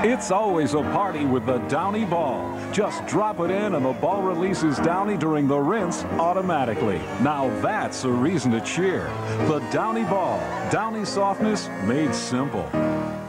It's always a party with the Downy ball. Just drop it in and the ball releases Downy during the rinse automatically. Now that's a reason to cheer. The Downy ball. Downy softness made simple.